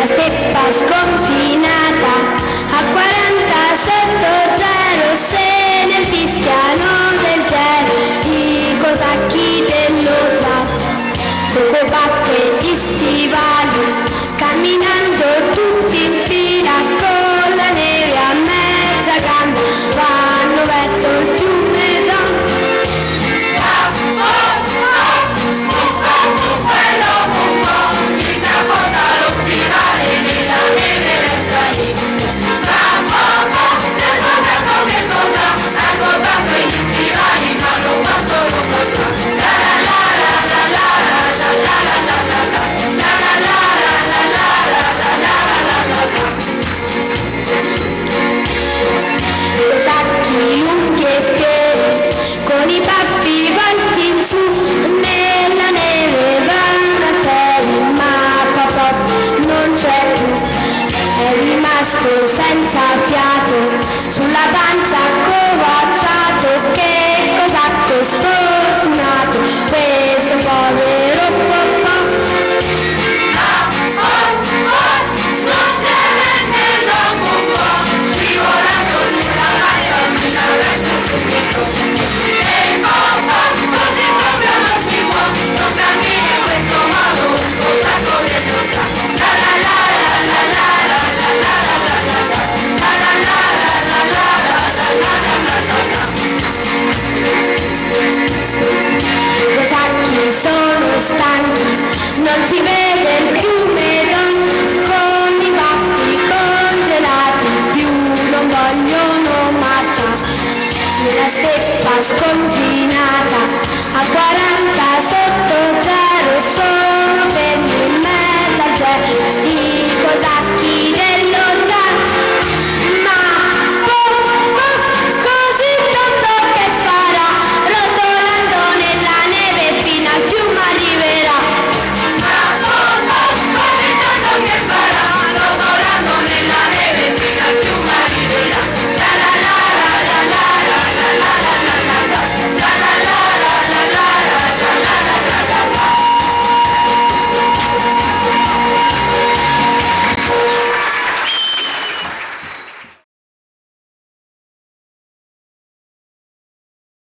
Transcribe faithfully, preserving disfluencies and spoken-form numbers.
nella steppa sconfinata a quaranta sotto zero se ne fischiano del gelo i cosacchi dello zar, con bacche di stivali, camminando tutti in fila con la neve a mezza gamba, vanno verso il fiume Don. Sacchi lunghi e fieri, con i baffi volti in su, nella neve vanno a piedi, ma papà non c'è più, è rimasto senza fiato, sulla pancia accovacciato, che cosacco sfortunato, questo povero papà. Sono stanchi, non si vede il fiume Don, con i baffi congelati, più non vogliono marciare, nella steppa sconfinata